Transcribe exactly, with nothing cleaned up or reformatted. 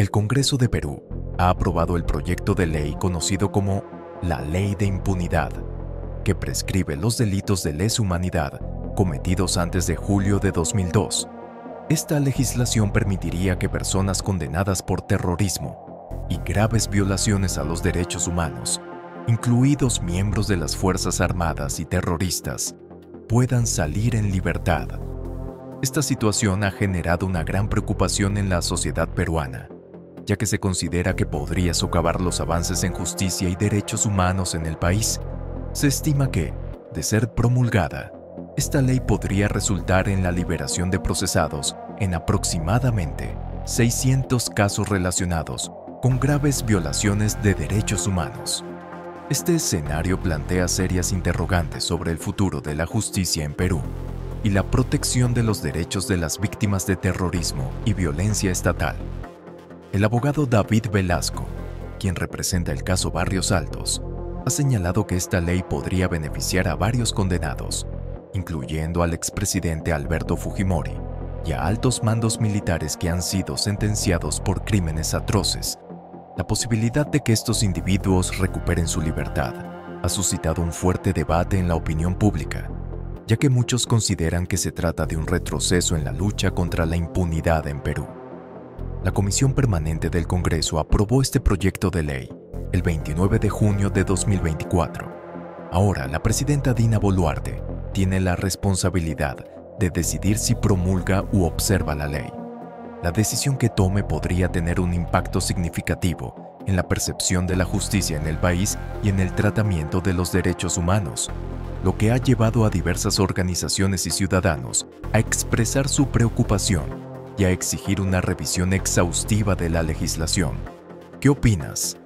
El Congreso de Perú ha aprobado el proyecto de ley conocido como la Ley de Impunidad, que prescribe los delitos de lesa humanidad cometidos antes de julio de dos mil dos. Esta legislación permitiría que personas condenadas por terrorismo y graves violaciones a los derechos humanos, incluidos miembros de las Fuerzas Armadas y terroristas, puedan salir en libertad. Esta situación ha generado una gran preocupación en la sociedad peruana, ya que se considera que podría socavar los avances en justicia y derechos humanos en el país. Se estima que, de ser promulgada, esta ley podría resultar en la liberación de procesados en aproximadamente seiscientos casos relacionados con graves violaciones de derechos humanos. Este escenario plantea serias interrogantes sobre el futuro de la justicia en Perú y la protección de los derechos de las víctimas de terrorismo y violencia estatal. El abogado David Velasco, quien representa el caso Barrios Altos, ha señalado que esta ley podría beneficiar a varios condenados, incluyendo al expresidente Alberto Fujimori y a altos mandos militares que han sido sentenciados por crímenes atroces. La posibilidad de que estos individuos recuperen su libertad ha suscitado un fuerte debate en la opinión pública, ya que muchos consideran que se trata de un retroceso en la lucha contra la impunidad en Perú. La Comisión Permanente del Congreso aprobó este proyecto de ley el veintinueve de junio de dos mil veinticuatro. Ahora, la presidenta Dina Boluarte tiene la responsabilidad de decidir si promulga u observa la ley. La decisión que tome podría tener un impacto significativo en la percepción de la justicia en el país y en el tratamiento de los derechos humanos, lo que ha llevado a diversas organizaciones y ciudadanos a expresar su preocupación y a exigir una revisión exhaustiva de la legislación. ¿Qué opinas?